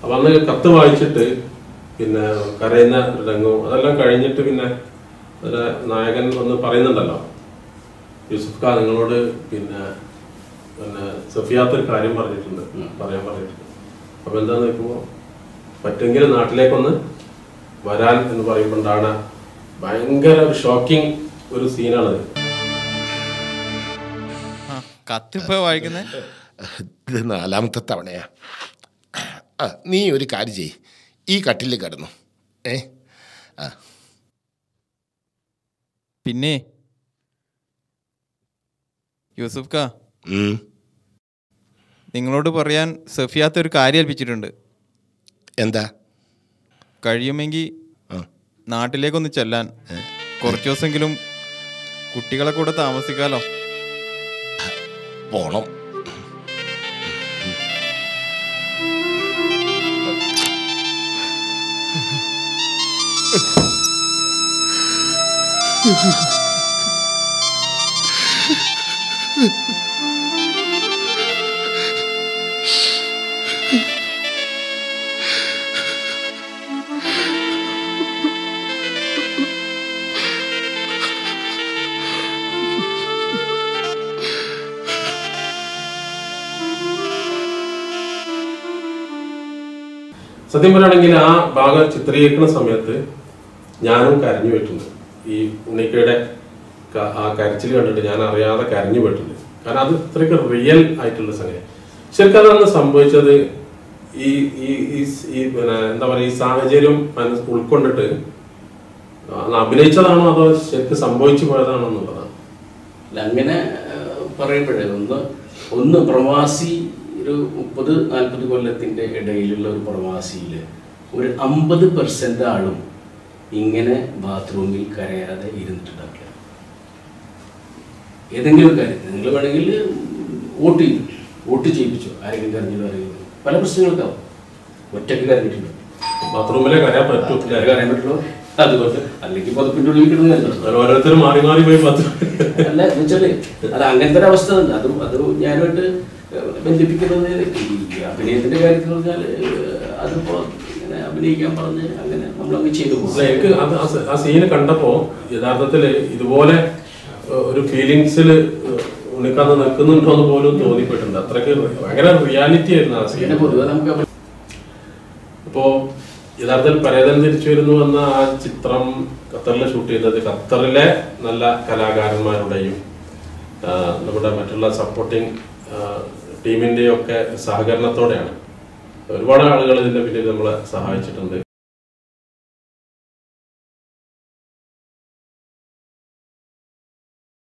അപ്പം അന്ന് കത്ത് വായിച്ചിട്ട് പിന്നെ കരയുന്ന ഒരു രംഗവും അതെല്ലാം കഴിഞ്ഞിട്ട് പിന്നെ അതിലെ നായകൻ വന്ന് പറയുന്നുണ്ടല്ലോ, യൂസുഫ് ഖാൻ നിങ്ങളോട് പിന്നെ പിന്നെ സഫിയാത്തൊരു കാര്യം പറയാൻ പറഞ്ഞിട്ടുണ്ട്. അപ്പം എന്താന്ന് വെക്കുമ്പോൾ പറ്റെങ്കിലും നാട്ടിലേക്കൊന്ന് വരാൻ എന്ന് പറയുമ്പോണ്ടാണ് ഭയങ്കര ഷോക്കിംഗ് ഒരു സീനാണത്. കത്തിപ്പോ വായിക്കുന്നേ ഇത് 4ാമത്തെ തവണയാ. നീ ഒരു കാര്യം ചെയ്യ്, ഈ കട്ടിൽ കിടന്നു. പിന്നെ യൂസുഫ് ഖാ, നിങ്ങളോട് പറയാൻ സഫിയാത്ത ഒരു കാര്യം ഏൽപ്പിച്ചിട്ടുണ്ട്. എന്താ? കഴിയുമെങ്കിൽ നാട്ടിലേക്കൊന്ന് ചെല്ലാൻ, കുറച്ച് ദിവസമെങ്കിലും കുട്ടികളെ കൂടെ താമസിക്കാലോ. പോണം. സത്യം പറയുകയാണെങ്കിൽ ആ ഭാഗം ചിത്രീകരിക്കുന്ന സമയത്ത് ഞാനും കരഞ്ഞു പോയിട്ടുണ്ട്. ഈ ഉണ്ണിക്കയുടെ ആ കരച്ചിൽ കണ്ടിട്ട് ഞാൻ അറിയാതെ കരഞ്ഞു പോയിട്ടുണ്ട്. കാരണം അത് ഇത്രയ്ക്ക് റിയൽ ആയിട്ടുള്ള സംഗതി. ശരിക്കും അതാണ് സംഭവിച്ചത്. ഈ പിന്നെ എന്താ പറയുക, ഈ സാഹചര്യം ഉൾക്കൊണ്ടിട്ട് അഭിനയിച്ചതാണോ അതോ ശരിക്കും സംഭവിച്ചു പോയതാണോ എന്നുള്ളതാണ്. അങ്ങനെ പറയുമ്പോഴേ ഒന്ന് പ്രവാസി ഒരു 30-40 കൊല്ലത്തിൻ്റെ ഇടയിലുള്ള ഒരു പ്രവാസിയിൽ ഒരു 50% ആളും ഇങ്ങനെ ബാത്റൂമിൽ കരയാതെ ഇരുന്നിട്ടുണ്ടാവില്ല. ഏതെങ്കിലും കാര്യത്തിൽ നിങ്ങൾ വേണമെങ്കിൽ വോട്ട് ചെയ്യിപ്പിച്ചു, ആരെങ്കിലും കരഞ്ഞില്ലോ, ആരെങ്കിലും പല പ്രശ്നങ്ങൾക്കാവും. ഒറ്റയ്ക്ക് കരഞ്ഞിട്ടുണ്ട്, ബാത്റൂമിലെ കരയാൻ പറ്റൂല, കരയാൻ പറ്റുള്ളൂ. അതുകൊണ്ട് അല്ലെങ്കിൽ പതുപ്പിൻ്റെ ഉള്ളിൽ കിട്ടുന്നതല്ല, ഓരോരുത്തരും മാറി മാറി പോയി അല്ല എന്ന് വെച്ചാല് അത് അങ്ങനത്തെ ഒരു അവസ്ഥ ഉണ്ട്. അത് ഞാനുമായിട്ട് ബന്ധിപ്പിക്കുന്നത് ഈ അഭിനയത്തിന്റെ കാര്യത്തിൽ പറഞ്ഞാൽ അതിപ്പോ ഇങ്ങനെ അഭിനയിക്കാൻ പറഞ്ഞ് അങ്ങനെ നമ്മളങ്ങ് ചെയ്തു പോകും. എനിക്ക് ആ സീന് കണ്ടപ്പോ യഥാർത്ഥത്തില് ഇതുപോലെ ഒരു ഫീലിങ്സിൽ ഉണ്ണിക്കാന്ന് നിൽക്കുന്നുണ്ടോ എന്ന് പോലും തോന്നിപ്പെട്ടിട്ടുണ്ട്. അത്രയ്ക്ക് ഭയങ്കര റിയാലിറ്റി ആയിരുന്നു ആ സീൻ. പൊതുവെ നമുക്ക് അപ്പോ യഥാർത്ഥത്തിൽ പരേതൻ തിരിച്ചു വരുന്നു എന്ന ആ ചിത്രം ഖത്തറിൽ ഷൂട്ട് ചെയ്തത് ഖത്തറിലെ നല്ല കലാകാരന്മാരുടെയും നമ്മുടെ മറ്റുള്ള സപ്പോർട്ടിങ് ടീമിന്റെയും ഒക്കെ സഹകരണത്തോടെയാണ്. ഒരുപാട് ആളുകൾ ഇതിന്റെ പിന്നിൽ നമ്മളെ സഹായിച്ചിട്ടുണ്ട്.